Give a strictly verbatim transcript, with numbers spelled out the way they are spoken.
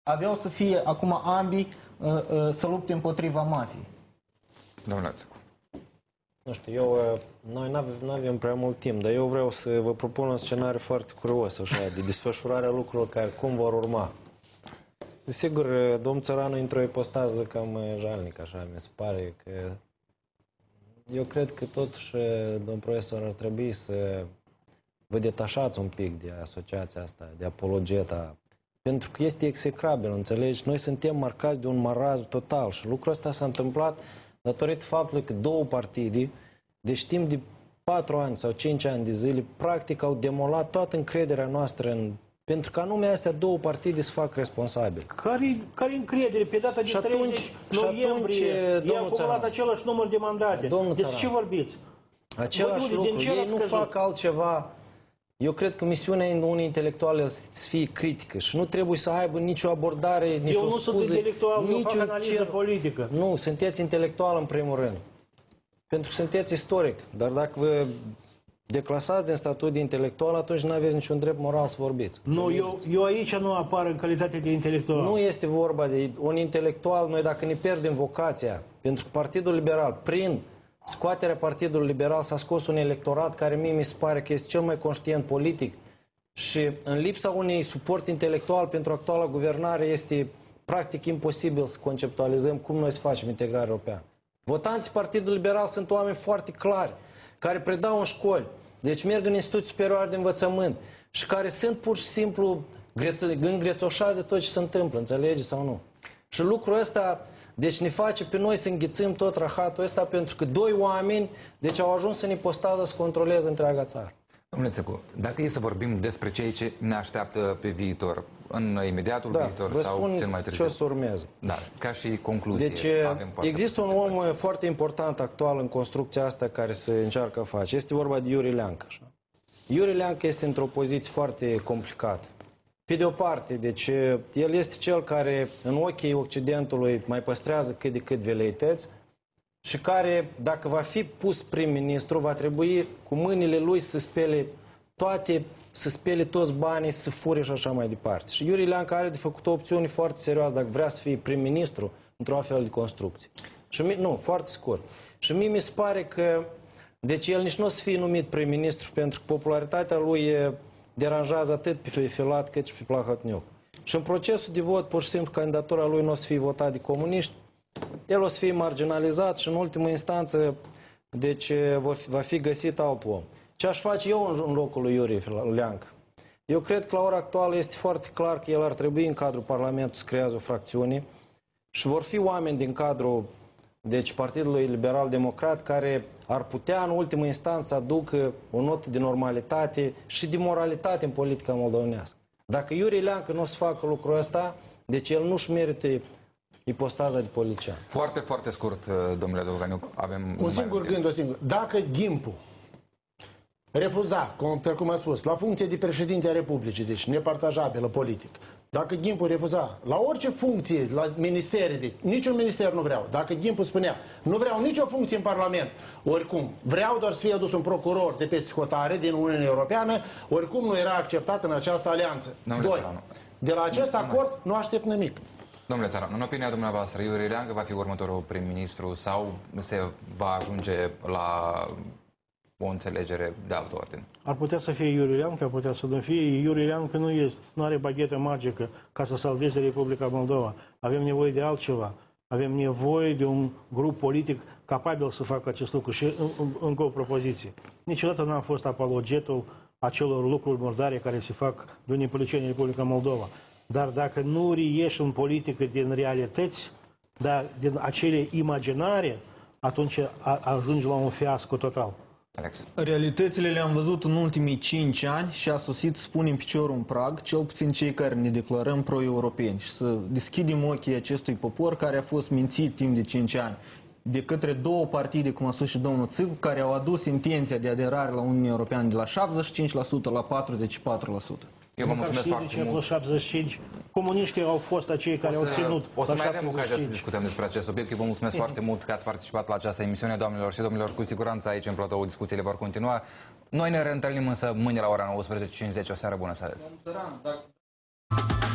Aveau să fie acum ambii uh, uh, să lupte împotriva mafiei. Domnule Țăcu. Nu știu, eu, noi nu avem prea mult timp, dar eu vreau să vă propun un scenariu foarte curios, așa, de desfășurarea lucrurilor care cum vor urma. Desigur, domnul Țăranu într-o ipostază cam jalnic, așa, mi se pare că... Eu cred că totuși, domnul profesor, ar trebui să vă detașați un pic de asociația asta, de apologeta, pentru că este execrabil, înțelegi? Noi suntem marcați de un marazm total și lucrul ăsta s-a întâmplat datorită faptului că două partide, deci timp de patru ani sau cinci ani de zile, practic au demolat toată încrederea noastră în... Pentru că anume astea două partide se fac responsabili. Care, care încredere? Pe data de treizeci noiembrie i-a acumulat același număr de mandate. Despre ce vorbiți? Același lucru. Ei nu fac altceva. Eu cred că misiunea unui intelectual este să fie critică și nu trebuie să aibă nicio abordare, nicio eu nu scuză. sunt intelectual, eu fac analiză cer... politică. Nu, sunteți intelectual în primul rând. Pentru că sunteți istoric. Dar dacă vă declasați din statut de intelectual, atunci nu aveți niciun drept moral să vorbiți. Nu, eu, eu aici nu apar în calitate de intelectual. Nu este vorba de un intelectual. Noi dacă ne pierdem vocația, pentru că Partidul Liberal, prin scoaterea Partidului Liberal, s-a scos un electorat care mie mi se pare că este cel mai conștient politic și în lipsa unui suport intelectual pentru actuala guvernare este practic imposibil să conceptualizăm cum noi să facem integrarea europeană. Votanții Partidului Liberal sunt oameni foarte clari, care predau în școli, deci merg în instituții superioare de învățământ și care sunt pur și simplu îngrețoșați de tot ce se întâmplă, înțelege sau nu? Și lucrul ăsta, deci ne face pe noi să înghițim tot rahatul ăsta pentru că doi oameni, deci au ajuns în ipostază să controleze întreaga țară. Domnule Țăcu, dacă e să vorbim despre ceea ce ne așteaptă pe viitor, în imediatul da, viitor vă sau spun cel mai târziu? ce o să urmeze. Da, ca și concluzie. Deci există un om foarte, foarte important actual în construcția asta care se încearcă a face. Este vorba de Iuri Leancă. Așa. Iuri Leancă este într-o poziție foarte complicată. Pe de o parte, deci el este cel care în ochii Occidentului mai păstrează cât de cât veleități și care, dacă va fi pus prim-ministru, va trebui cu mâinile lui să spele toate, să spele toți banii, să fure și așa mai departe. Și Iuri Leancă are de făcut o opțiune foarte serioasă dacă vrea să fie prim-ministru într-o fel de construcție. Și mie, nu, foarte scurt. Și mie mi se pare că, deci el nici nu o să fie numit prim-ministru pentru că popularitatea lui deranjează atât pe Filat cât și pe Plahotniuc. Și în procesul de vot, pur și simplu, candidatura lui nu o să fie votat de comuniști, el o să fie marginalizat și în ultimă instanță, deci va fi găsit alt om. Ce aș face eu în locul lui Iuri Leancă? Eu cred că la ora actuală este foarte clar că el ar trebui în cadrul Parlamentului să creează o fracțiune și vor fi oameni din cadrul deci Partidului Liberal Democrat care ar putea în ultimă instanță să aducă o notă de normalitate și de moralitate în politica moldovenească. Dacă Iuri Leancă nu o să facă lucrul ăsta, deci el nu-și merită ipostaza de politician. Foarte, foarte scurt, domnule Dovganiuc, avem... Un singur gând, o singur. Dacă Ghimpu refuza, cum, pe cum am spus, la funcție de președinte a Republicii, deci nepartajabilă politic, dacă Ghimpu refuza la orice funcție, la ministerii, de, niciun minister nu vreau, dacă Ghimpu spunea, nu vreau nicio funcție în Parlament, oricum, vreau doar să fie adus un procuror de peste hotare din Uniunea Europeană, oricum nu era acceptat în această alianță. Doi, de la acest acord nu aștept nimic. Domnule Țăranu, în opinia dumneavoastră, Iuri Leancă va fi următorul prim-ministru sau se va ajunge la o înțelegere de alt ordine? Ar putea să fie Iuri Leancă, ar putea să nu fie. Iuri Leancă nu este, nu are baghetă magică ca să salveze Republica Moldova. Avem nevoie de altceva. Avem nevoie de un grup politic capabil să facă acest lucru. Și încă o propoziție. Niciodată n-am fost apologetul acelor lucruri murdare care se fac de unii politicieni în Republica Moldova. Dar dacă nu reieși în politică din realități, dar din acele imaginare, atunci ajungi la un fiasco total. Alex. Realitățile le-am văzut în ultimii cinci ani și a sosit să punem piciorul în prag, cel puțin cei care ne declarăm pro-europeni și să deschidem ochii acestui popor care a fost mințit timp de cinci ani de către două partide, cum a spus și domnul Țăcu, care au adus intenția de aderare la Uniunea Europeană de la șaptezeci și cinci la sută la patruzeci și patru la sută. Eu vă mulțumesc foarte mult. Plus șaptezeci și cinci. Comuniștii au fost acei care o să, au ținut. O să mai avem ocazia să discutăm despre acest subiect. Eu vă mulțumesc foarte mult că ați participat la această emisiune, doamnelor și domnilor. Cu siguranță aici în platou discuțiile vor continua. Noi ne reîntâlnim însă mâine la ora nouăsprezece și cincizeci. O seară bună să aveți.